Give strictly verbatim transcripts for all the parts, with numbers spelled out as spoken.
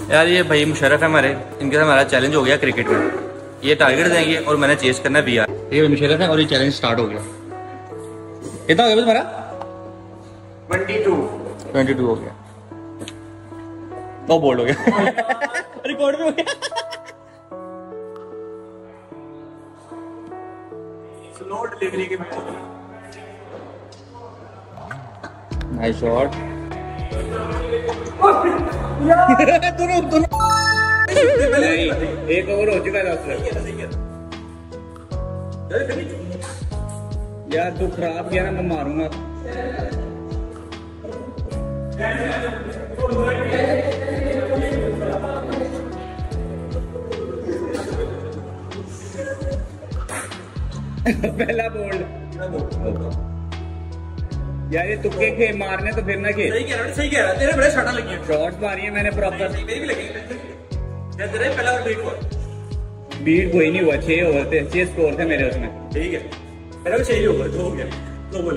यार ये भाई मुशर्रफ है हमारे, इनके साथ हमारा चैलेंज हो गया क्रिकेट में। ये टारगेट देंगे और मैंने चेस करना है बीआर। ये मुशर्रफ है और ये चैलेंज स्टार्ट हो गया। कितना हो गया तुम्हारा? बाईस बाईस हो गया। तो बोल्ड हो गया। रिकॉर्ड भी हो गया। स्लो डिलीवरी के नाइस शॉट। दोनों दोनों एक ओवर हो चुका है यार। तू खराब किया ना, मैं मारूंगा। पहला बोल्ड यार, ये तुक्के खे मारने तो फिर ना के। सही कह रहा है, सही कह रहा है। तेरे बड़े शॉट लगी है। शॉट्स मारी है मैंने प्रॉपर। मेरी भी लगी। तेरे पहला ओवर बीट हुआ। बीट कोई नहीं हुआ, छह ओवर थे, छह स्कोर थे मेरे उसमें। ठीक है, मेरा भी छह ही ओवर, दो हो गया, दो बोले।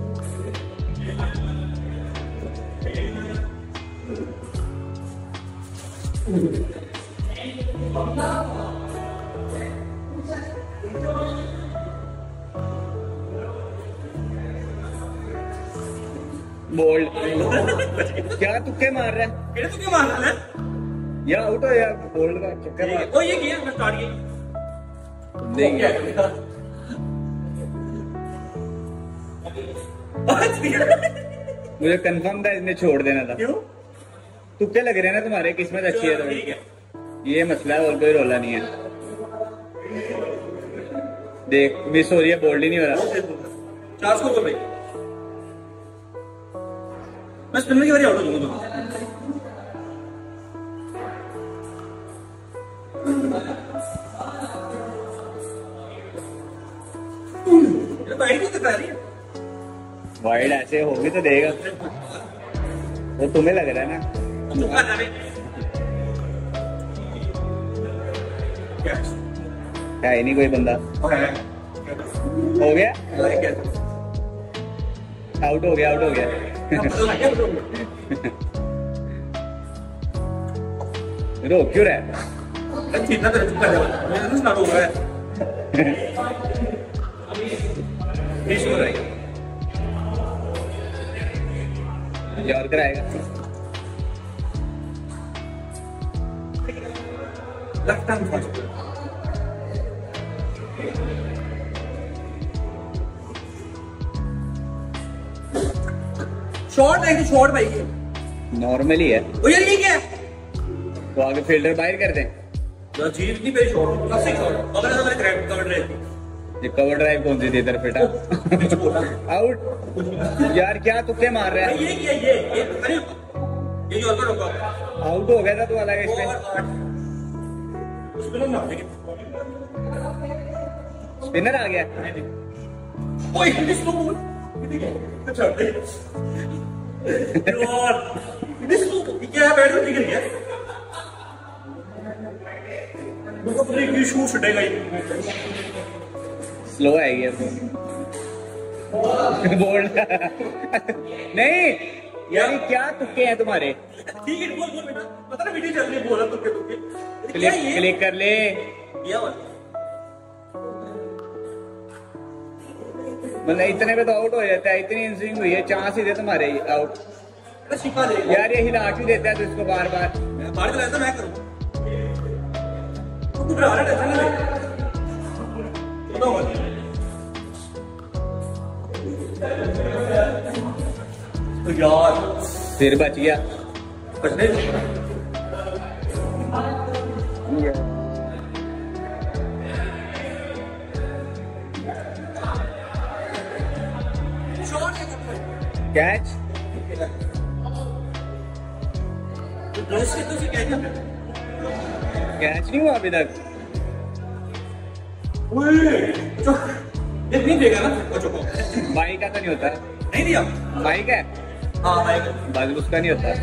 बोल्ड। क्या तुक्के मार रहा है? मेरे तुक्के मार रहा है या आउट हो या बोल्ड का चक्कर मार। ओ ये किया, मैं स्टार्ट किया। नहीं मुझे कंफर्म था इसने छोड़ देना था। क्यों? तुक्के लग रहे हैं ना तुम्हारे, किस्मत अच्छी है ठीक है। तो ये मसला है, और कोई रोला नहीं है। देख मिस हो रही है, बोल्ड ही नहीं हो रहा। चार स्कोर भाई, मैं स्पिनर की बारी आउट हो जाऊंगा। वाइड ऐसे होगी तो देगा, वो तुम्हें लग रहा है ना। है ही नहीं कोई बंदा। हो गया, आउट हो गया, आउट हो गया। रोक क्यों रहा है? और कराएगा। लेफ्ट हैंड शॉट है कि शॉट भाई? नॉर्मली है। ओ यार ये क्या है? तो आगे फील्डर बाहर कर दे। यार जीत नहीं मेरी शॉट, क्लासिक शॉट। अगर ऐसा मैंने क्रैक कवर ड्राइव, ये कवर ड्राइव कौन सी थी इधर बेटा? आउट। यार क्या तुक्के मार रहा है? ये क्या ये ये अरे ये जो अलग होगा आउट हो गया था तो अलग इसमें। स्पिनर ना लेकिन स्पिनर आ गया। ओए ये स्लो बॉल अच्छा यार, ये स्लो क्या है? बैट में निकल गया। मुझे पता नहीं क्यों शूट छुटेगा ये। स्लो है ये बोल। नहीं यार क्या तुक्के हैं तुम्हारे? ठीक है बोल बोल बेटा, पता ना वीडियो चल रही है, बोला तुक्के तुक्के। क्लिक क्लिक कर ले। क्या बात? मतलब इतने पे तो आउट हो जाता है, इतनी स्विंग हुई है, चांस ही दे तुम्हारे आउट। अरे शिका ले यार ये हिला क्यों देता है तो इसको बार बार? मैं बाहर चला था, मैं करूं तू डरा रहा है? टेंशन ले तो यार फिर बच गया। बचने कैच कैच नहीं हुआ अभी तक। नहीं देगा ना बच्चों को। भाई का तो नहीं होता। नहीं दिया भाई का हाँ भाई बस उसका नहीं होता।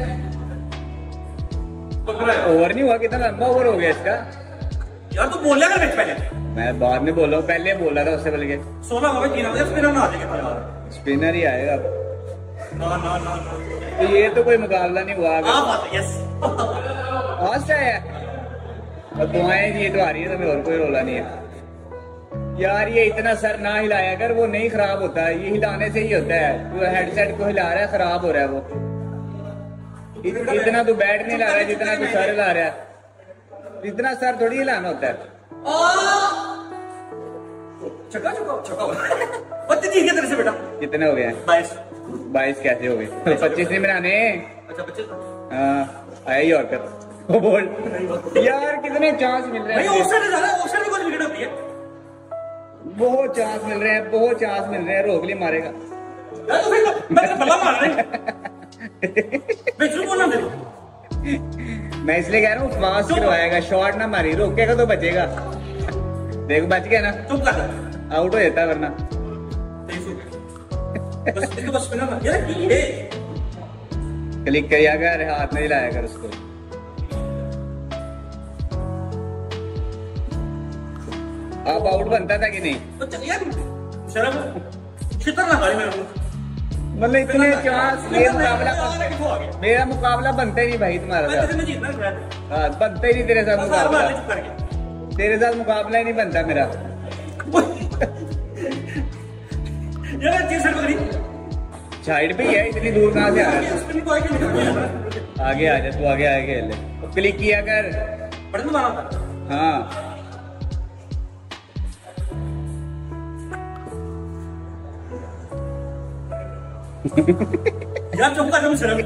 ओवर नहीं हुआ, कितना लंबा ओवर हो गया इसका। यार तू बोल रहा है पहले, मैं बाद में बोला हूँ, पहले बोला था उससे पहले के। सोलह ओवर तीन बजे स्पिनर ना आ जाएगा। स्पिनर ही आएगा ना ना ना तो ये तो कोई मुकाबला नहीं हुआ। हाँ बात है, यस फास्ट है और दुआएं जी तो आ रही है, तो और कोई रोला नहीं है यार। ये इतना सर ना हिलाया, अगर वो नहीं खराब होता, ये हिलाने से ही होता है। तो हेडसेट को हिला रहा है, खराब हो रहा है वो। इत, इतना तो बैट नहीं हिला रहा है जितना तो सर हिला रहा है। इतना सर थोड़ी हिलाना होता है। छक्का छक्का छक्का पत्ती जीत गया तेरे से बेटा। कितने हो गए? बाईस। बाईस कैसे हो गए? पच्चीस नहीं बनाने। अच्छा पच्चीस। हाँ आई और कर वो बोल यार कितने चांस मिल रहे हैं। भाई ऑफसाइड जा रहा है, ऑफसाइड में कुछ विकेट होती है। बहुत चांस मिल रहे हैं, बहुत चांस मिल रहे हैं। रोकली मारेगा यार तो फिर मैं तो बल्ला मार रहा हूं। बेचू बोलना दे। मैं इसलिए कह रहा हूँ फास्ट करवाएगा, शॉट ना मारी, रोकेगा तो बचेगा। देखो बच गया ना, चुप कर आउट हो जाता वरना। बस इसको बस स्पिनर मार यार ये क्लिक किया कर, हाथ नहीं लाया कर उसको। अब आउट बनता था कि नहीं? तो चल यार शर्म शितर ना गाड़ी में मतलब इतने चांस। ये मुकाबला मेरा मुकाबला बनता ही नहीं भाई तुम्हारा साथ। मैं जीतना है। हाँ बनता ही नहीं तेरे साथ मुकाबला। चुप कर गया। तेरे साथ मुकाबला ही नहीं बनता मेरा। यार चीज सर करी साइड पे ही है, इतनी दूर कहाँ से आ रहा है? स्पिन को आगे निकल गया। आगे आ जा तू, आगे आगे ले। क्लिक किया कर। बटन दबाना था। हाँ यार चुप कर तुम शर्म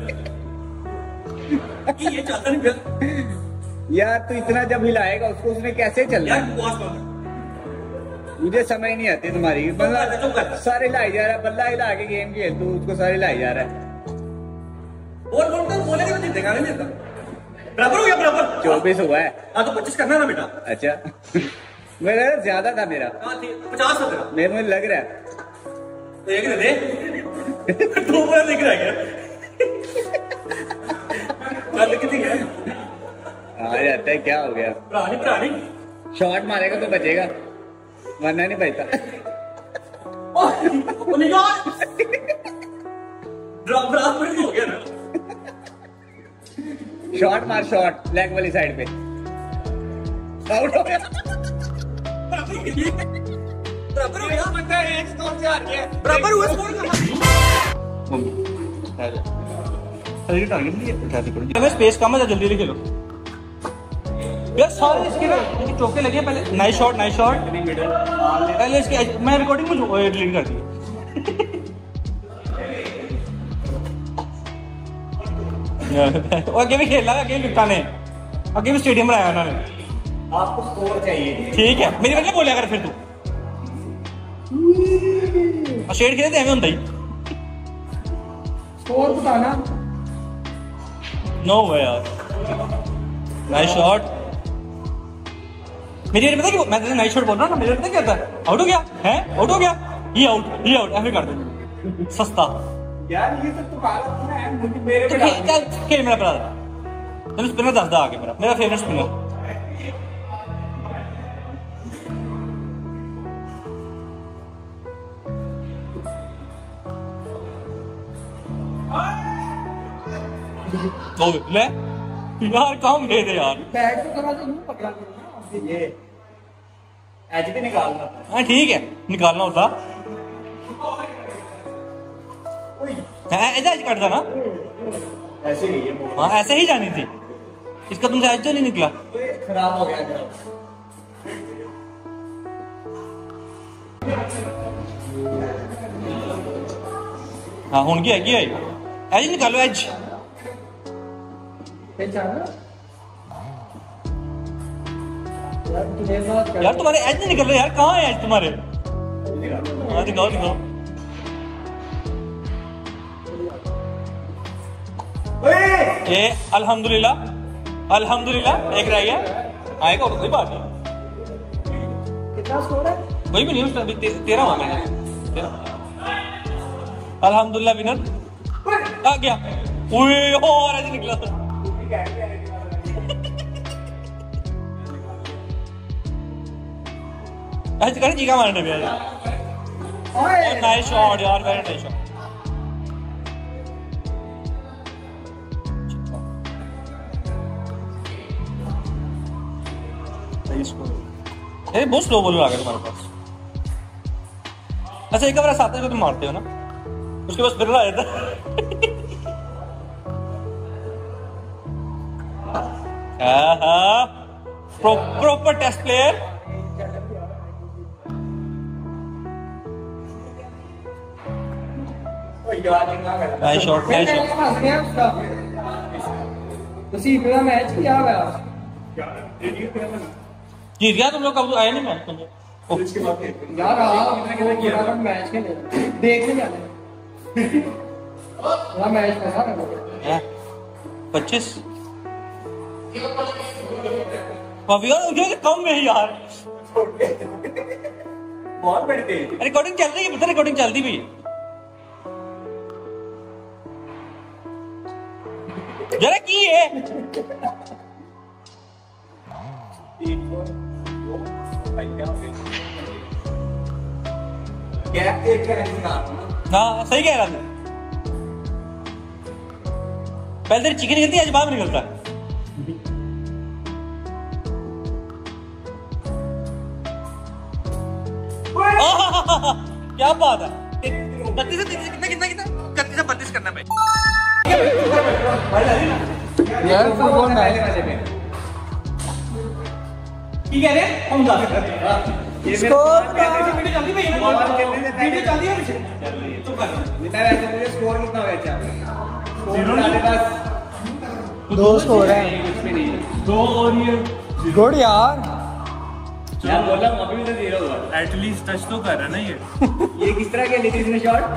ये चाहता नहीं फिर यार तू इतना जब हिलाएगा उसको, उसने कैसे चलना यार है? बॉस मार मुझे समझ नहीं आती तुम्हारी। चुप कर, चुप मतलब कर। सारे हिलाई जा रहा है, बल्ला हिला के गेम खेल तू, उसको सारे हिलाई जा रहा है। बोल बोल तो बोलेगा तो जीतेगा नहीं जीतता। बराबर हो गया बराबर। चौबीस हुआ है। हाँ तो पच्चीस करना ना बेटा। अच्छा मेरा ज्यादा था मेरा। हाँ ठीक पचास हो तेरा। मेरे मुझे लग रहा है। तो एक दे दो बार दिख रहा है क्या? कल कितनी है? आ जाता है, क्या हो गया? पुरानी पुरानी शॉट मारेगा तो बचेगा वरना नहीं बचता। बराबर हो गया ना। शॉट मार, शॉट लेग वाली साइड पे। आउट हो गया। बराबर हो गया। एक स्कोर से हार गया। बराबर हुआ स्कोर का। अरे टारगेट नहीं उठा दी करो। हमें स्पेस कम है, जल्दी जल्दी खेलो यार। सारे इसके ना इसके चौके लगे पहले। Nice shot, nice shot. पहले इसके मैं रिकॉर्डिंग में डिलीट कर दी। आगे भी खेला, आगे भी ने आगे भी स्टेडियम बनाया उन्होंने। आपको स्कोर चाहिए। ठीक है मेरी मतलब बोलिया कर फिर तू शेड खेले तो एवं होता ही। स्कोर बताना। नो वे यार। Nice shot. मेरी पता कि मैं तेरे नाइस शॉट बोल रहा हूँ ना, मेरे पता क्या था? आउट हो गया है, आउट हो गया, ये आउट, ये आउट, ऐसे कर दे सस्ता यार ये सब तो काला है, मुझे मेरे तो पे खेल चल खेल मेरा ब्रदर। चलो स्पिनर दस दा आगे मेरा मेरा फेवरेट स्पिनर। तो ले यार काम दे दे यार। बैट तो करा तो नहीं पकड़ा करो ये एज भी निकालना। हाँ ठीक है निकालना होता ऐसा काटता ना। ऐसे ही है, हाँ ऐसे ही जानी थी। इसका तुमसे आज तो नहीं निकला। खराब हो गया। हाँ हूं की हैगी है एज निकालो एज। यार तुम्हारे एज नहीं निकल रहे यार, कहाँ है एज तुम्हारे? हाँ दिखाओ दिखाओ। ये अल्हम्दुलिल्लाह अल्हम्दुलिल्लाह एक रह गया, आएगा और कोई बात नहीं। कितना स्कोर है? कोई भी नहीं उसका अभी ते, तेरह हो गया। अल्हम्दुलिल्लाह विनर आ गया। ओए और एज निकला। ऐसे कर जीगा मारने पे यार। नाइस शॉट यार, वेरी नाइस शॉट। इसको ये बहुत स्लो बॉलर आ गया तुम्हारे पास। अच्छा एक बार साथ में तुम मारते हो ना, उसके पास फिर रहा है proper test player. Nice shot nice shot. Match क्या हुआ? जीत गया तुम लोग, कब आए नहीं मैच तुम लोग यार आप मैच खेले देखने जाते मैच कैसा पच्चीस कम में यार। बहुत बड़ी थी रिकॉर्डिंग चल रही है, पता रिकॉर्डिंग चलती भी जरा की है। हाँ सही कह रहा था, पहले तेरी चिकन निकलती है, आज बाहर निकलता है। क्या बात है, बत्तीस से कितना कितना कितना इकतीस से बत्तीस करना भाई यार फुटबॉल मैच की कह रहे हैं हम जा सकते हैं। स्कोर वीडियो चलती भाई ना, वीडियो चलती है पीछे चुप कर। जितना वैसे मुझे स्कोर कितना हुआ? अच्छा स्कोर मेरे पास दो स्कोर है, कुछ भी नहीं। दो और ये गुड यार। मैं बोला अभी भी तो जीरो हुआ। एटलीस्ट टच तो कर रहा है ना ये। ये किस तरह के ली थी इसने शॉट?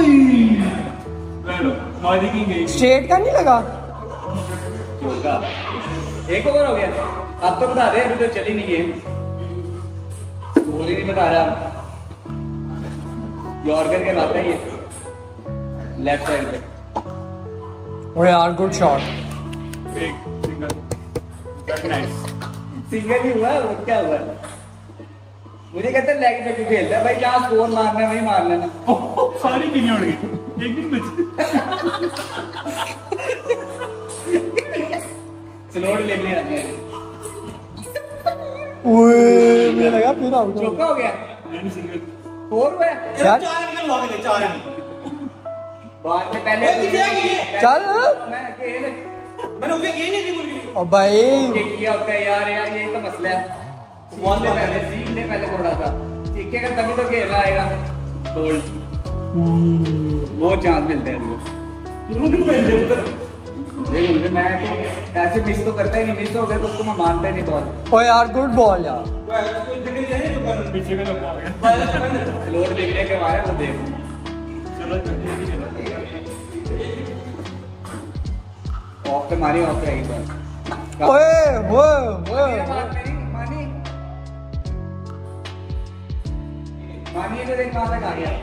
नॉइज़ी किंग गई। स्ट्रेट का नहीं लगा? चौका। एक ओवर हो गया, अब तो बता दे, अभी तो चली नहीं गेम। बोल ही नहीं बता रहा। यॉर्कर के लाता है ये लेफ्ट साइड पे। और यार गुड शॉट। एक सिंगल नाइस। सिंगल ही हुआ, वो क्या हुआ? मुझे कहते हैं लेग पे क्यों खेलता है भाई, जहाँ स्कोर मारना है वही मार लेना। सारी पीनी उड़ गई, एक दिन बच। स्लोड ले लिया हमने। ओए मुझे लगा फिर आउट हो चौका हो गया, सिंगल फोर हुआ। यार चार रन लगा के चार रन बाद में पहले चल मैं अकेले मैंने उसे ये नहीं थी बोल ओ भाई किक किया होता है यार, यार यही तो मसला है। सीख ले पहले, सीख ले पहले थोड़ा सा, सीखेगा तभी तो खेलना आएगा। गोल्ड वो चांस मिलते हैं मुझे। देखो मुझे, मैं ऐसे मिस तो करता ही नहीं, मिस हो गया तो उसको मैं मानता ही नहीं बॉल। ओ यार गुड बॉल यार। पीछे में लगा गया। लोड देखने के बाद वो देख ऑफ पे मारी, ऑफ पे आई बार। ओए ओए ओए मानी मानी तो देख कहां तक आ गया।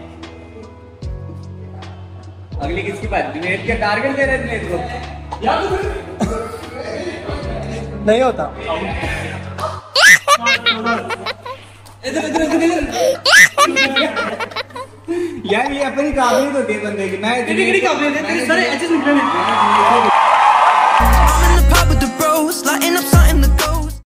अगली किसकी बात? जुनेद के टारगेट दे रहे जुनेद को नहीं होता। इधर इधर इधर यार ये अपनी काबिलियत होती है बंदे की। मैं कितनी कितनी काबिलियत है तेरे सारे एचएस निकले हैं। I'm in the pub with the bros, lighting up